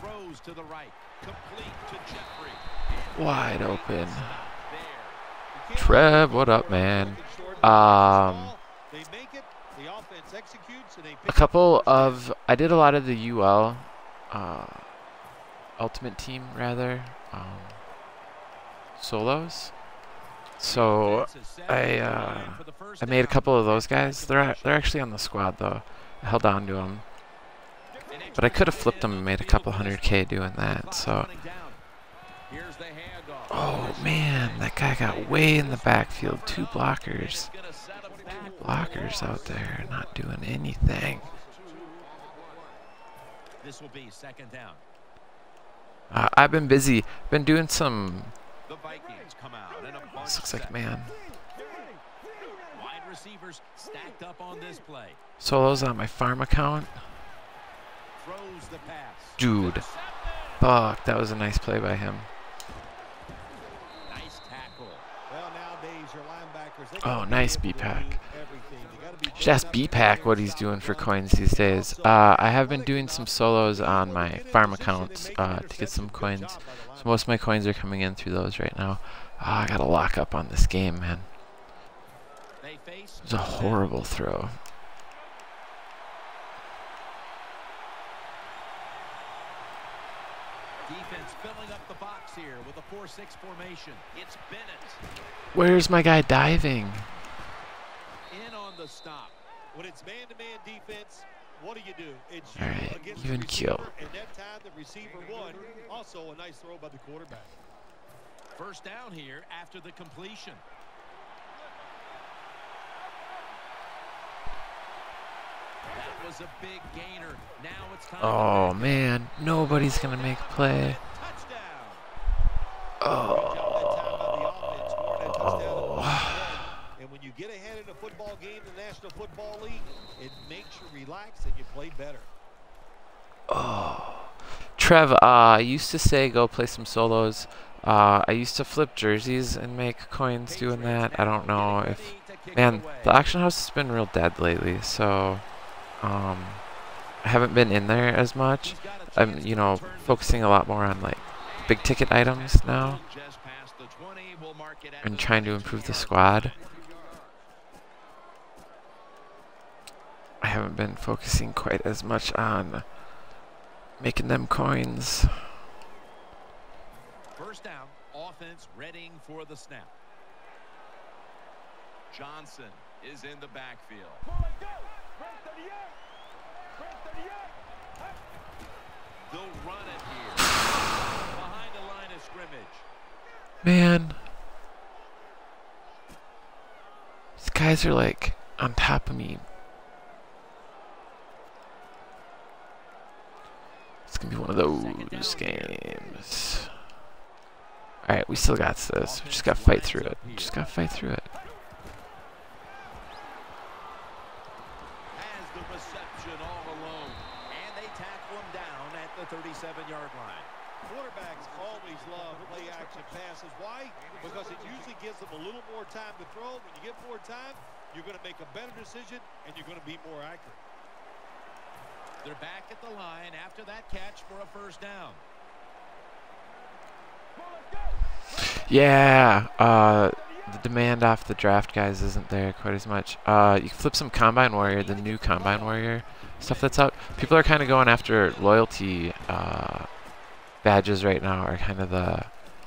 Throws to the right. Complete to Jeffrey. Wide open. Trev, what up, man? A couple of, I did a lot of the UL, Ultimate Team rather, solos. So I made a couple of those guys. They're actually on the squad though. I held on to them, but I could have flipped them and made a couple 100K doing that. So. Oh man, that guy got way in the backfield. Two blockers out there, not doing anything. This will be second down. I've been busy. Been doing some. The Vikings come out and a This looks like man. Wide receivers stacked up on this play. Solos on my farm account. Throws the pass. Dude, fuck, that was a nice play by him. Oh, nice B-Pack. Should ask B-Pack what he's doing for coins these days. I have been doing some solos on my farm accounts to get some coins. So most of my coins are coming in through those right now. I gotta lock up on this game, man. It was a horrible throw. Defense filling up the box here with a 4-6 formation. It's Bennett. Where's my guy diving? In on the stop. When it's man-to-man defense, what do? It's all right, even kill. And that time the receiver won. Also a nice throw by the quarterback. First down here after the completion. That was a big gainer. Now it's time. Oh man, nobody's gonna make a play. Oh. And when you get ahead in a football game in the National Football League, it makes you relax and you play better. Oh. Trev, I used to say go play some solos. I used to flip jerseys and make coins doing that. I don't know if... Man, the auction house has been real dead lately, so... I haven't been in there as much. I'm, you know, focusing a lot more on, like, big ticket items now. And trying to improve the squad. I haven't been focusing quite as much on making them coins. First down, offense readying for the snap. Johnson is in the backfield. They'll run it here. Behind the line of scrimmage. Man. These guys are like on top of me. It's gonna be one of those games. Alright, we still got this. We just gotta fight through it. Just gotta fight through it. Has the reception all alone. And they tackle him down at the 37-yard line. Quarterbacks always love play action passes. Why? Because it usually gives them a little more time to throw. When you get more time, you're going to make a better decision and you're going to be more accurate. They're back at the line after that catch for a first down. Yeah, the demand off the draft guys isn't there quite as much. You can flip some Combine Warrior, the new Combine Warrior stuff that's out. People are kind of going after loyalty badges right now, are kind of the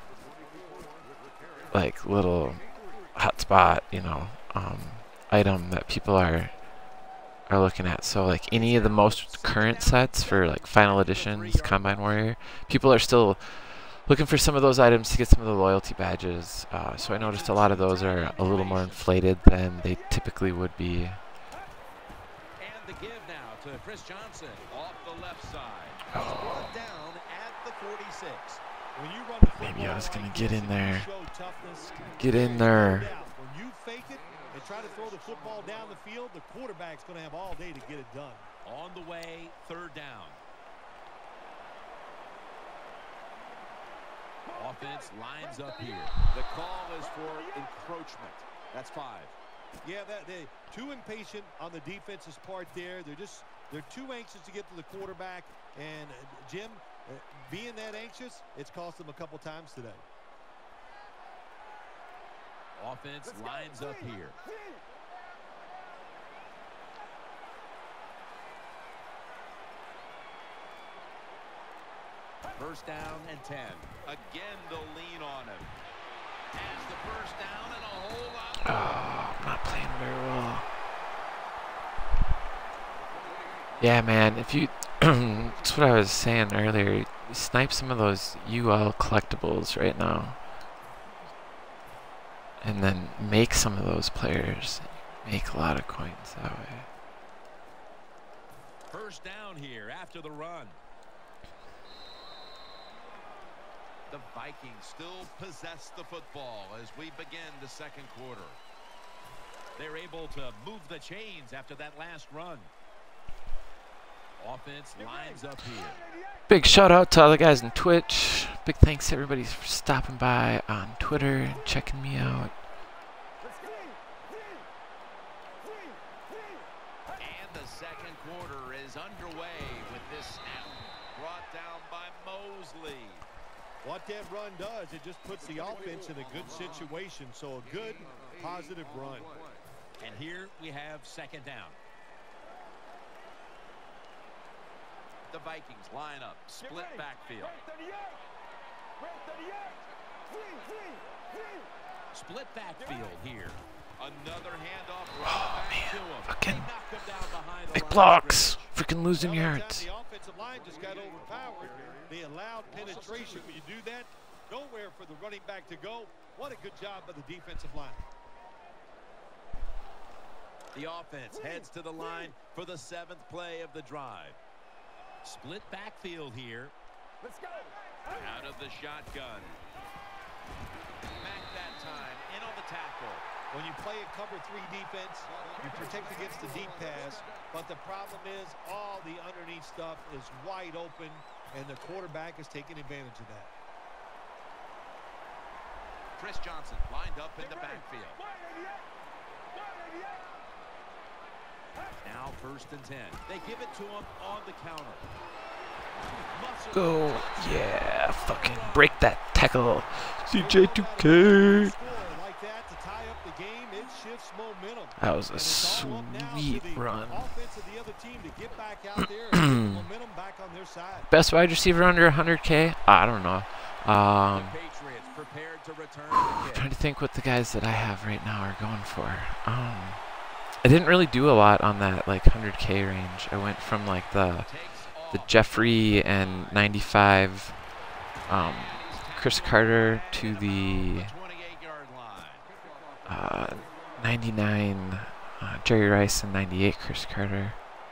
like little hotspot, you know, item that people are looking at. So like any of the most current sets for like final editions, Combine Warrior, people are still looking for some of those items to get some of the loyalty badges. So I noticed a lot of those are a little more inflated than they typically would be. And the give now to Chris Johnson off the left side. Oh. Down at the 46. When you run Maybe I was gonna get in there. Get in there. When you fake it and try to throw the football down the field, the quarterback's going to have all day to get it done. On the way, third down. Offense lines up here. The call is for encroachment. That's 5. Yeah, they're too impatient on the defense's part there. They're too anxious to get to the quarterback. And Jim, Being that anxious, it's cost them a couple times today. Offense lines up here. First down and 10. Again, they'll lean on him. Has the first down and a whole lot. Oh, I'm not playing very well. Yeah, man, if you... that's what I was saying earlier. You snipe some of those UL collectibles right now. And then make some of those players. Make a lot of coins that way. First down here after the run. The Vikings still possess the football as we begin the second quarter. They're able to move the chains after that last run. Offense lines up here. Big shout out to all the guys on Twitch. Big thanks to everybody for stopping by on Twitter and checking me out. And the second quarter is underway with this snap brought down by Mosley. What that run does, it just puts the offense in a good situation. So a good, positive run. And here we have second down. The Vikings line up, split backfield. Split backfield here. Another handoff. Oh, man. To him. Fucking Knock him down behind the big line of blocks. scrimmage. Freaking losing Well, that yards. time the offensive line just got overpowered. They allowed penetration. When you do that, nowhere for the running back to go. What a good job by the defensive line. The offense heads to the line for the 7th play of the drive. Split backfield here. Let's go. Out of the shotgun. Back that time, in on the tackle. When you play a cover 3 defense, you protect against the deep pass, but the problem is all the underneath stuff is wide open, and the quarterback is taking advantage of that. Chris Johnson lined up in the backfield. Now first and 10. They give it to him on the counter. Go. Yeah. Fucking break that tackle. CJ2K. Like that to tie up the game, it shifts momentum. That was a And it's all up now to sweet the run. offense of the other team to get back out there and get the momentum back on their side. Best wide receiver under 100K? I don't know. The Patriots prepared to return the I'm kick. trying to think what the guys that I have right now are going for. I didn't really do a lot on that like 100K range. I went from like the Jeffrey and 95 Chris Carter to the 28-yard line. 99 Jerry Rice and 98 Chris Carter.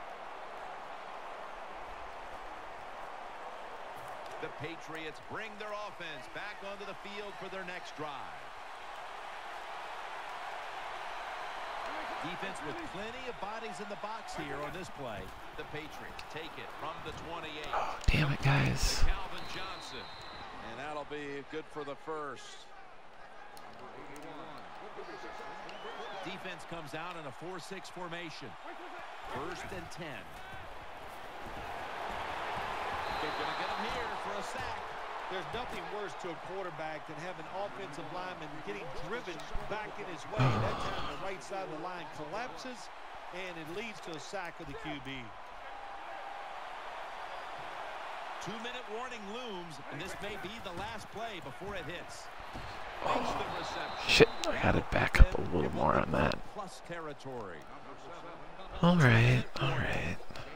The Patriots bring their offense back onto the field for their next drive. Defense with plenty of bodies in the box here on this play. The Patriots take it from the 28. Oh, damn it, guys. Calvin Johnson. And that'll be good for the first. Defense comes out in a 4-6 formation. First and 10. They're going to get him here for a sack. There's nothing worse to a quarterback than having offensive linemen getting driven back in his way. That time the right side of the line collapses, and it leads to a sack of the QB. 2-minute warning looms, and this may be the last play before it hits. Makes the reception. Shit, I gotta back up a little more on that. Plus territory. Alright, alright.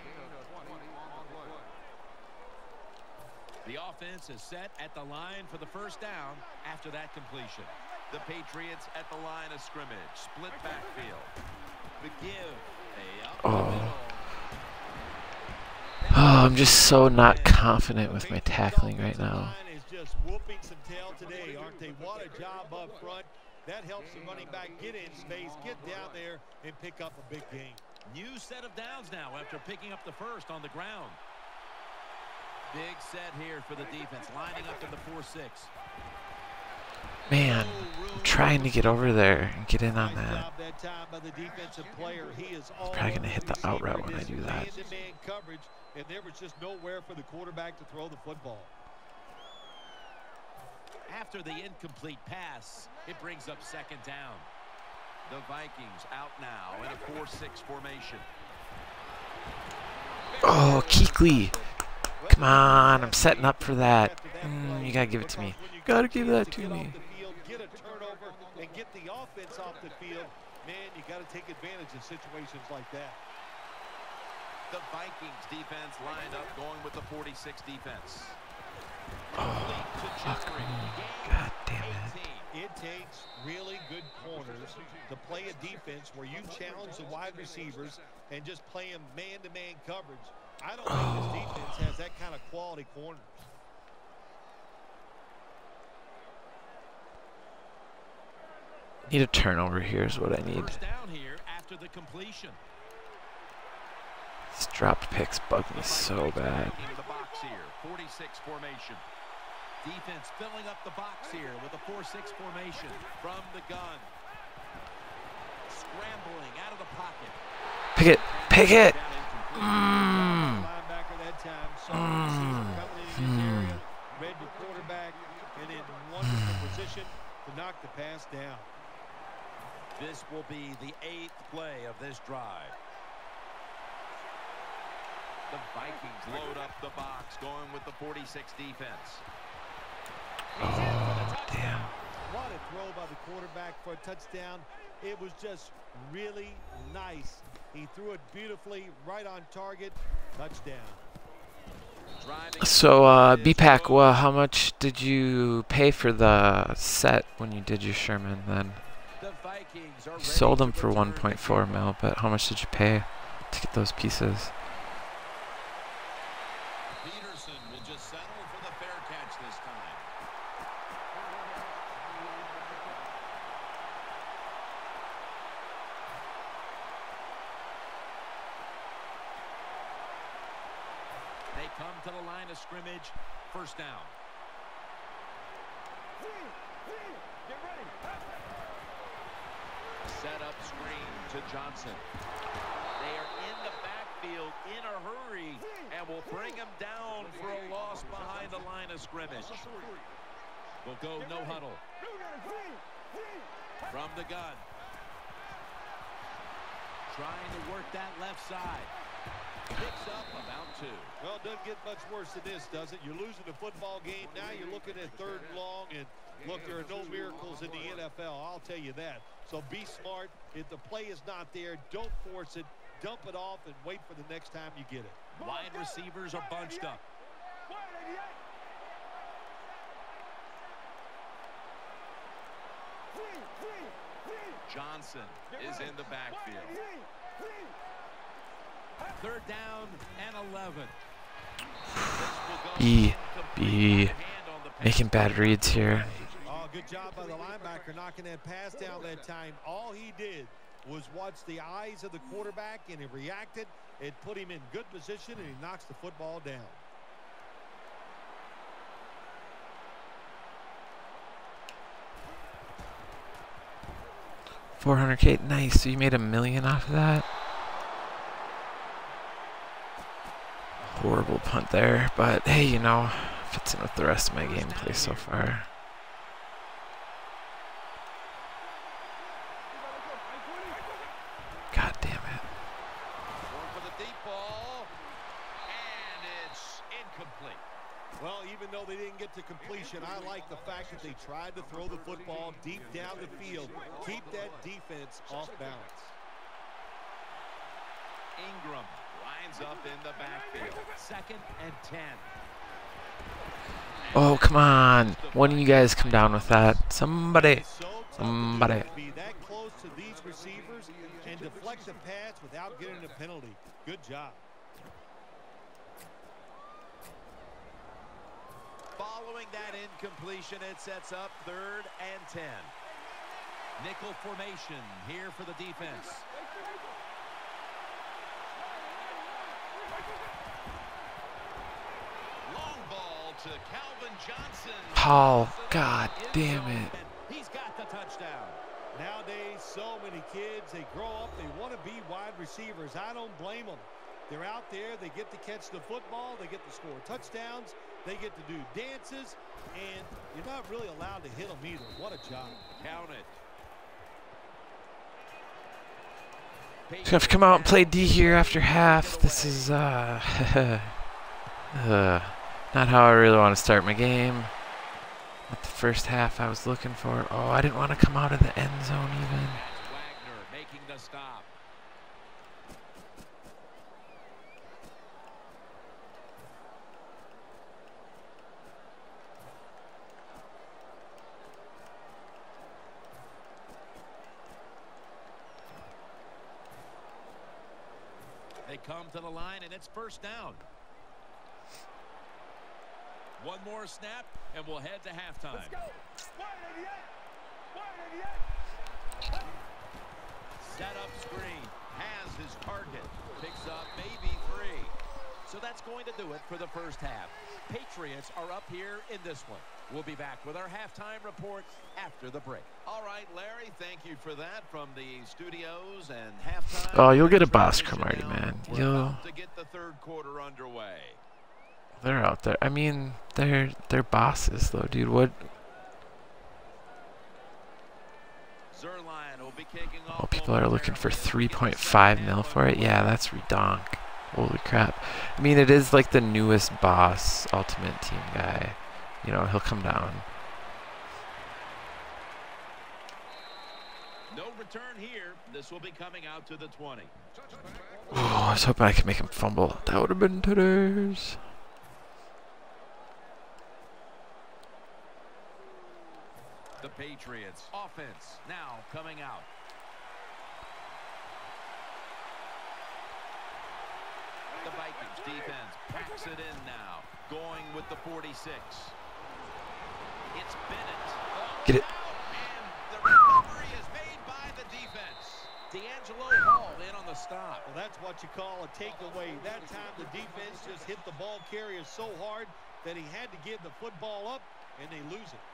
The offense is set at the line for the first down after that completion. The Patriots at the line of scrimmage. Split backfield. The give. Up the middle. Oh, I'm just so not confident with my tackling right now. Is just whooping some tail today, aren't they? What a job up front. That helps the running back get in space, get down there, and pick up a big gain. New set of downs now after picking up the first on the ground. Big set here for the defense, lining up in the 4-6. Man, I'm trying to get over there and get in on that. He's probably going to hit the out route when I do that. Man-to-man coverage, and there was just nowhere for the quarterback to throw the football. After the incomplete pass, it brings up second down. The Vikings out now in a 4-6 formation. Oh, Kuechly. Come on, I'm setting up for that. You got to give it to me. Got to give that to me. Get a turnover and get the offense off the field. Man, you got to take advantage of situations like that. The Vikings defense lined up going with the 46 defense. Oh, fuck me. God damn it. It takes really good corners to play a defense where you challenge the wide receivers and just play them man-to-man coverage. I don't think this defense has that kind of quality corners. Need a turnover here is what I need. First down here after the completion. These dropped picks bug me so bad. The box here, 46 formation. Defense filling up the box here with a 4-6 formation from the gun. Scrambling out of the pocket. Pick it. Pick it. Linebacker that time. Coming in his area, read the quarterback, and in wonderful position to knock the pass down. This will be the 8th play of this drive. The Vikings load up the box, going with the 46 defense. Oh, damn. What a throw by the quarterback for a touchdown. It was just really nice. He threw it beautifully, right on target. Touchdown. So, BPAC, well, how much did you pay for the set when you did your Sherman then? You sold them for 1.4 mil, but how much did you pay to get those pieces? Peterson will just settle for the fair catch this time. They come to the line of scrimmage. First down. Get ready. Set up screen to Johnson. They are in the backfield in a hurry and will bring him down for a loss behind the line of scrimmage. We'll go no huddle. From the gun. Trying to work that left side. Picks up about 2. Well, it doesn't get much worse than this, does it? You're losing the football game. Now you're looking at 3rd and long, and look, there are no miracles in the NFL. I'll tell you that. So be smart. If the play is not there, don't force it. Dump it off and wait for the next time you get it. Wide receivers are bunched up. Johnson is in the backfield. 3rd down and 11. B. Making bad reads here. Oh, good job by the linebacker knocking that pass down that time. All he did was watch the eyes of the quarterback, and he reacted. It put him in good position, and he knocks the football down. $400K, nice. So you made $1 million off of that. Horrible punt there, but hey, you know, fits in with the rest of my gameplay so far. God damn it. Going for the deep ball, and it's incomplete. Well, even though they didn't get to completion, I like the fact that they tried to throw the football deep down the field. Keep that defense off balance. Ingram lines up in the backfield. 2nd and 10. Oh, come on. One of you guys come down with that. Somebody. Somebody. Be that close to these receivers and deflect the pass without getting a penalty. Good job. Following that incompletion, it sets up 3rd and 10. Nickel formation here for the defense. Long ball to to Calvin Johnson. Oh, God damn it. He's got the touchdown. Nowadays, so many kids, they grow up, they want to be wide receivers. I don't blame them. They're out there, they get to catch the football, they get to score touchdowns, they get to do dances, and you're not really allowed to hit them either. What a job. Count it. Just gonna have to come out and play D here after half. This is not how I really want to start my game. Not the first half I was looking for. Oh, I didn't want to come out of the end zone even. Wagner making the stop. They come to the line, and it's first down. One more snap, and we'll head to halftime. Let's go. Set up screen. Has his target. Picks up maybe 3. So that's going to do it for the first half. Patriots are up here in this one. We'll be back with our halftime report after the break. All right, Larry, thank you for that from the studios and halftime. Oh, you'll get a boss Cromartie, man. We're about to get the third quarter underway. They're out there. I mean, they're bosses though, dude. What? Zuerlein will be kicking off. Oh, people are looking for 3.5 mil for it. Yeah, that's redonk. Holy crap. I mean, it is like the newest boss Ultimate Team guy. You know, he'll come down. No return here. This will be coming out to the 20. Oh, I was hoping I could make him fumble. That would have been today's. The Patriots offense now coming out. The Vikings defense packs it in now. Going with the 46. It's Bennett. Get it. And the recovery is made by the defense. D'Angelo Hall in on the stop. Well, that's what you call a takeaway. That time the defense just hit the ball carrier so hard that he had to give the football up, and they lose it.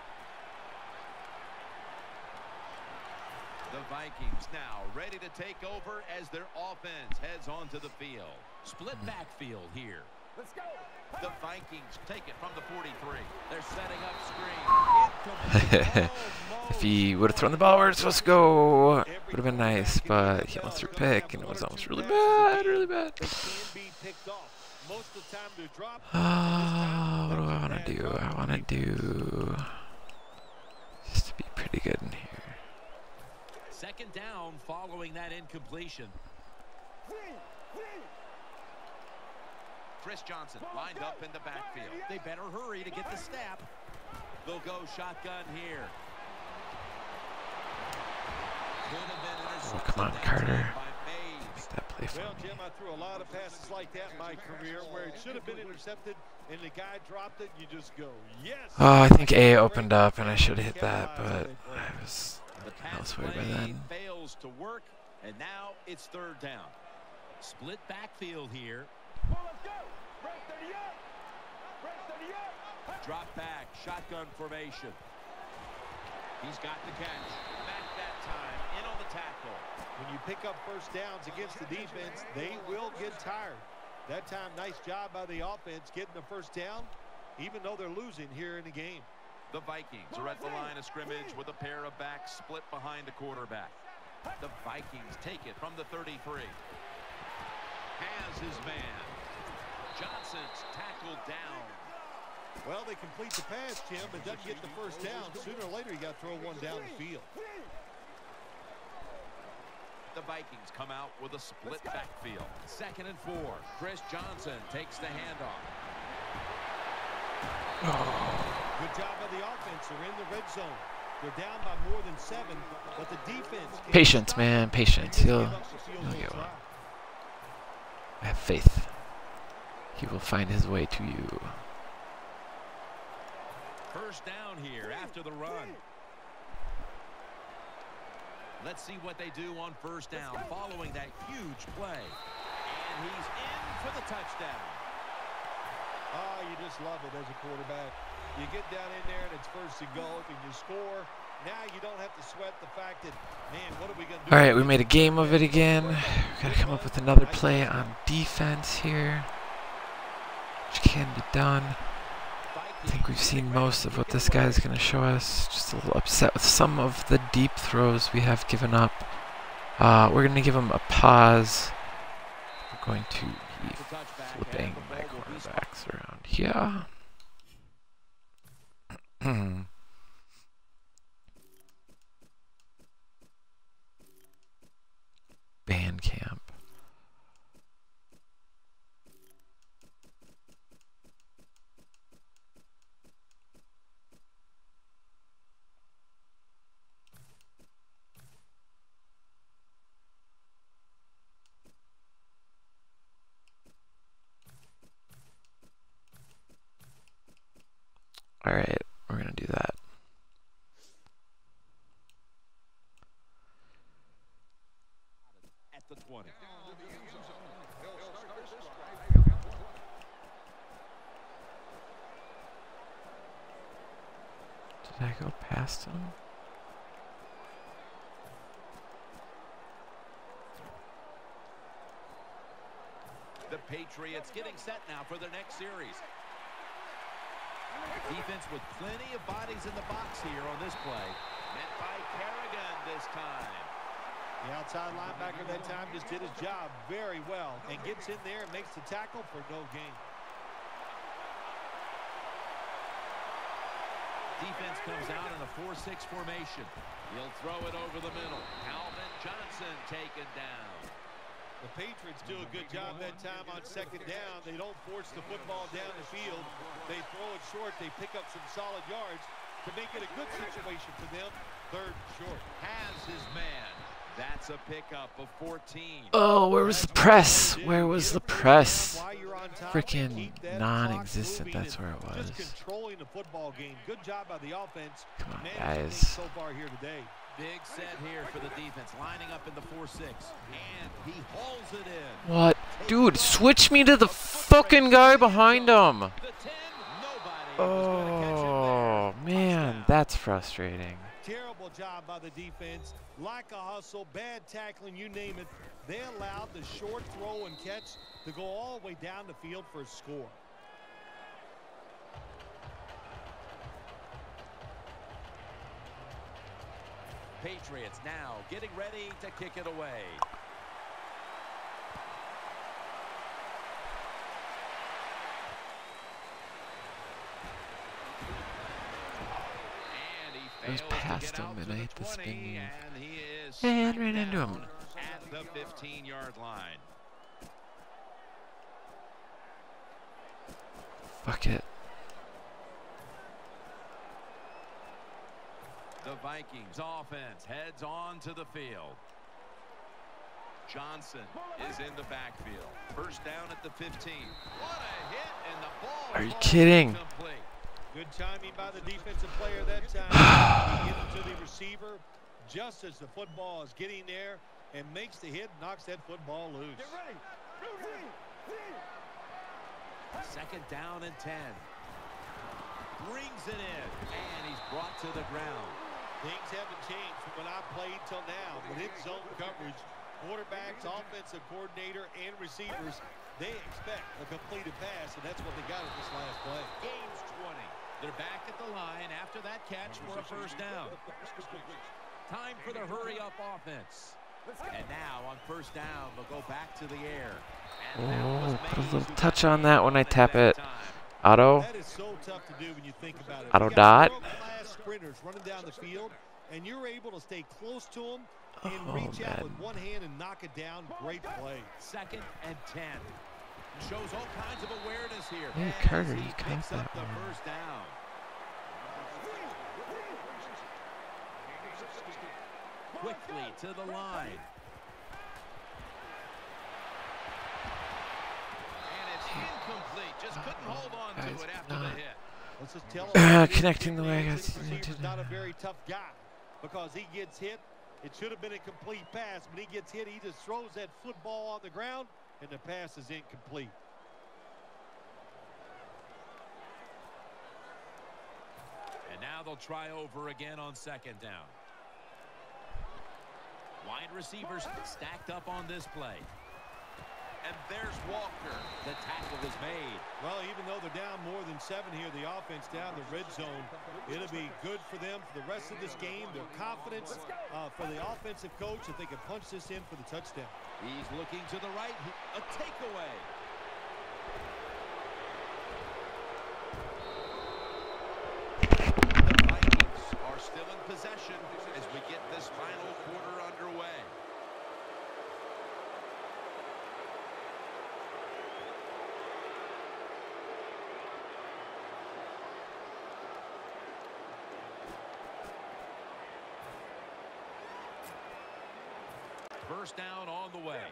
The Vikings now ready to take over as their offense heads onto the field. Split backfield here. Let's go. The Vikings take it from the 43. They're setting up screen. If he would have thrown the ball where it's supposed to go, would have been nice, but he almost threw a pick, and it was almost really bad, really bad. What do I want to do? I want to do just to be pretty good in here. Second down following that incompletion. Chris Johnson lined up in the backfield. They better hurry to get the snap. They'll go shotgun here. Oh, come on, Carter. Make that play for Well, me. Jim, I threw a lot of passes like that in my career where it should have been intercepted and the guy dropped it, you just go, yes. Oh, I think A opened up, and I should have hit that, but I was elsewhere by then. Fails to work, and now it's third down. Split backfield here. Drop back, shotgun formation. He's got the catch. Back that time, in on the tackle. When you pick up first downs against the defense, they will get tired. That time, nice job by the offense getting the first down, even though they're losing here in the game. The Vikings are at the line of scrimmage with a pair of backs split behind the quarterback. The Vikings take it from the 33. Has his man. Johnson's tackled down. Well, they complete the pass, Jim, but doesn't get the first down. Sooner or later, you got to throw one down the field. The Vikings come out with a split backfield. 2nd and 4. Chris Johnson takes the handoff. Good job by the offense. They're in the red zone. They're down by more than 7, but the defense. Patience, man, patience. He'll get one. I have faith. He will find his way to you. First down here after the run. Let's see what they do on first down following that huge play. And he's in for the touchdown. Oh, you just love it as a quarterback. You get down in there and it's first and goal and you score. Now you don't have to sweat the fact that, man, what are we going to do? All right, we made a game of it again. We've got to come up with another play on defense here, which can be done. I think we've seen most of what this guy's going to show us. Just a little upset with some of the deep throws we have given up. We're going to give him a pause. We're going to be flipping my cornerbacks around here. Bandcamp. All right, we're going to do that. At the 20. Did I go past him? The Patriots getting set now for their next series. Defense with plenty of bodies in the box here on this play. Met by Kerrigan this time. The outside linebacker that time just did his job very well and gets in there and makes the tackle for no gain. Defense comes out in a 4-6 formation. He'll throw it over the middle. Calvin Johnson taken down. The Patriots do a good job that time on second down. They don't force the football down the field. They throw it short. They pick up some solid yards to make it a good situation for them. Third and short. Has his man. That's a pickup of 14. Oh, where was the press? Where was the press? Freaking non-existent. That's where it was. Just controlling the football game. Good job by the offense. Come on, Managing guys. things so far here today. Big set here for the defense, lining up in the 4-6. And he hauls it in. What? Dude, switch me to the fucking guy behind him. The 10, nobody was gonna catch him there. Oh, man, that's frustrating. Terrible job by the defense. Like a hustle, bad tackling, you name it. They allowed the short throw and catch to go all the way down the field for a score. Patriots now getting ready to kick it away. I was past him and I hit the spin move. And he is And ran into him. at the 15-yard line. Fuck it. The Vikings offense heads on to the field. Johnson is in the backfield. First down at the 15. What a hit, and the ball Are you falls kidding? incomplete. Good timing by the defensive player that time. He gets it to the receiver just as the football is getting there and makes the hit, knocks that football loose. Second down and 10. Brings it in, and he's brought to the ground. Things haven't changed from when I played till now. With his zone coverage, quarterbacks, offensive coordinator, and receivers, they expect a completed pass, and that's what they got in this last play. Gains 20. They're back at the line after that catch for a first down. Time for the hurry-up offense. And now on first down, they'll go back to the air. And that was Oh, put a Mays little who touch got on that when I it tap that it. time. Auto. That is so tough to do when you think about it. Auto You got dot. world-class sprinters running down the field, and you're able to stay close to them and Oh, reach out man. with one hand and knock it down. Great play. Second and 10. Shows all kinds of awareness here. Yeah, as Carter, he you caught picks up that the one. first down. Quickly to the line. And it's incomplete. Just couldn't hold on to Guys, it after the not. hit. Let's just tell him Connecting the way I guess you need receiver's to. not a very tough guy because he gets hit. It should have been a complete pass. When he gets hit, he just throws that football on the ground, and the pass is incomplete. they'll try over again on 2nd down. Wide receivers stacked up on this play. And there's Walker. The tackle is made. Well, even though they're down more than 7 here, the offense down the red zone, it'll be good for them for the rest of this game. Their confidence for the offensive coach that they can punch this in for the touchdown. He's looking to the right. A takeaway. The Vikings are still in possession as we get this final quarter underway. First down on the way.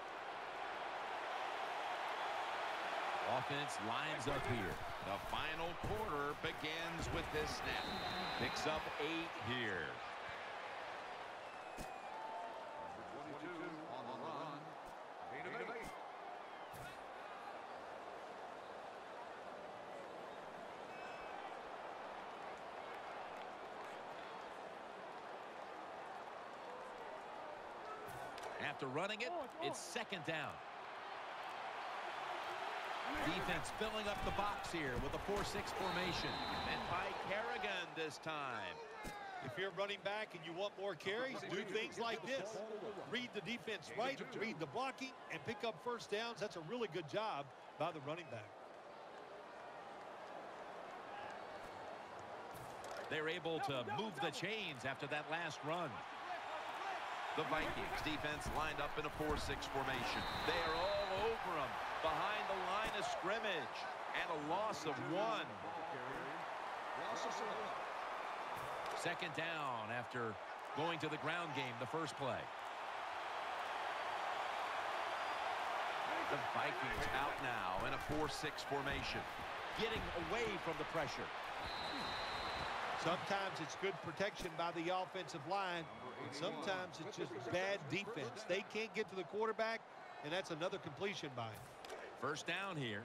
Offense lines up here. The final quarter begins with this snap. Picks up 8 here. On the run. After running it, it's 2nd down. Defense filling up the box here with a 4-6 formation. And by Kerrigan this time. If you're running back and you want more carries, do things like this. Read the defense right, read the blocking, and pick up first downs. That's a really good job by the running back. They're able to move the chains after that last run. The Vikings defense lined up in a 4-6 formation. They are all over them behind the line of scrimmage. And a loss of 1. 2nd down after going to the ground game the first play. The Vikings out now in a 4-6 formation. Getting away from the pressure. Sometimes it's good protection by the offensive line, and sometimes it's just bad defense. They can't get to the quarterback, and that's another completion by him. First down here.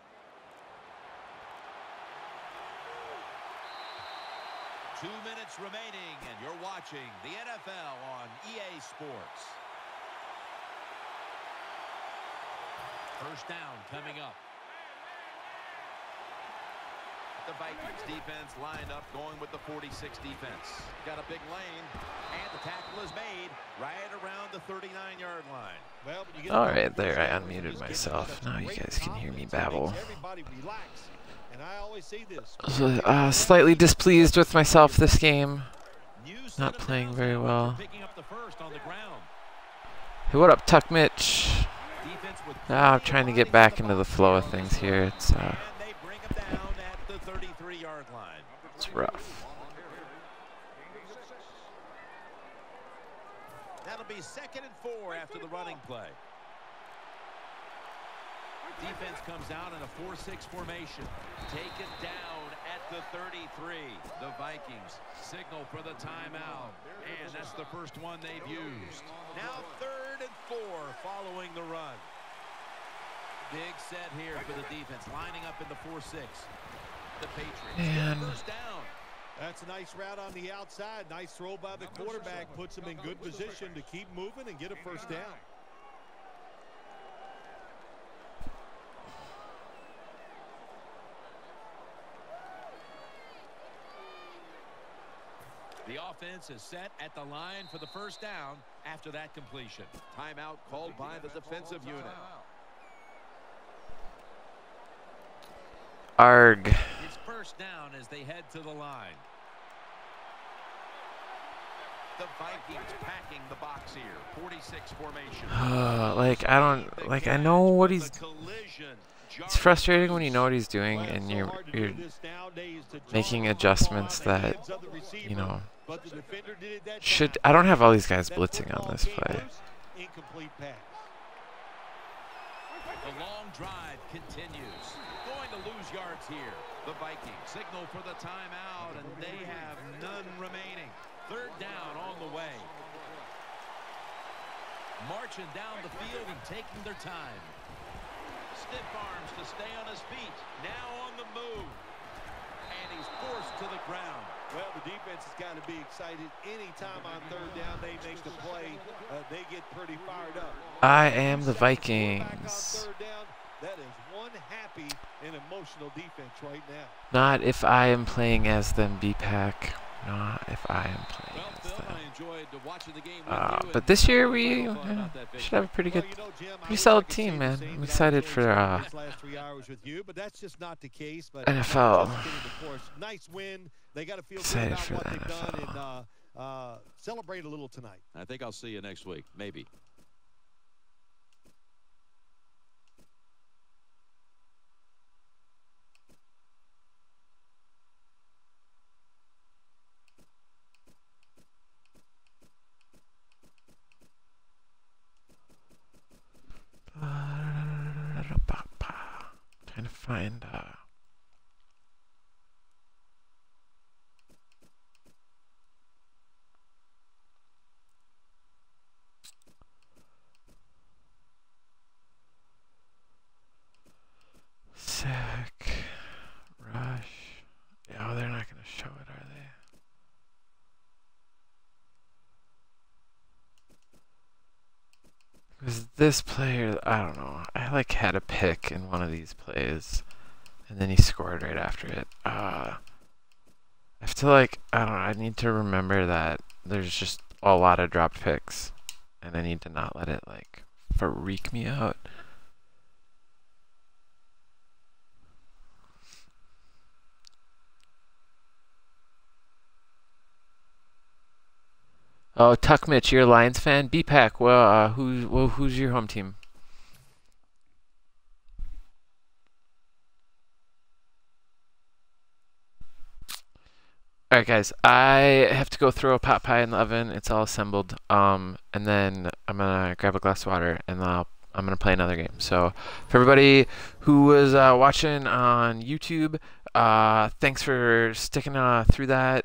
Two minutes remaining, and you're watching the NFL on EA Sports. First down coming up. The Vikings defense lined up going with the 46 defense. Got a big lane. And the tackle is made right around the 39-yard line. Well, all right, there, I unmuted myself. Now you guys can hear me babble. Everybody relax. And I always say this. Slightly displeased with myself this game. Not playing very well. Hey, what up, Tuck Mitch? I'm trying to get back into the flow of things here. It's rough. That'll be 2nd and 4 after the running play. Defense comes out in a 4-6 formation. Taken down at the 33. The Vikings signal for the timeout. And that's the first one they've used. Now 3rd and 4 following the run. Big set here for the defense, lining up in the 4-6. The Patriots get first down. That's a nice route on the outside. Nice throw by the quarterback. Puts them in good position to keep moving and get a first down. The offense is set at the line for the first down after that completion. Timeout called by the defensive unit. Arg. It's first down as they head to the line. The Vikings packing the box here. 46 formation. I know what he's. It's frustrating when you know what he's doing and you're making adjustments that, you know, should. I don't have all these guys blitzing on this play. The long drive continues. Going to lose yards here. The Vikings signal for the timeout, and they have none remaining. 3rd down on the way. Marching down the field and taking their time. Stiff arms to stay on his feet. Now on the move. And he's forced to the ground. Well, the defense has got to be excited. Anytime on third down they make the play, they get pretty fired up. I am the Vikings. That is one happy and emotional defense right now. Not if I am playing as them, B-Pack. Not if I am playing as them. But this year we should have a pretty good, pretty solid team, man. I'm excited for NFL. Nice win. They got to feel Excited good for about the what they've done NFL. and celebrate a little tonight. I think I'll see you next week, maybe. Trying to find Sick Rush. Yeah, oh, they're not gonna show it, are they? Because this player, I don't know. I like had a pick in one of these plays, and then he scored right after it. I feel like, I don't know, I need to remember that there's just a lot of dropped picks, and I need to not let it, like, freak me out. Oh, Tuck Mitch, you're a Lions fan? B-Pack, well, who's your home team? Alright guys, I have to go throw a pot pie in the oven. It's all assembled. And then I'm gonna grab a glass of water and I'm gonna play another game. So for everybody who was watching on YouTube, thanks for sticking through that.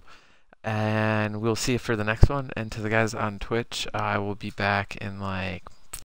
And we'll see you for the next one. And to the guys on Twitch, I will be back in like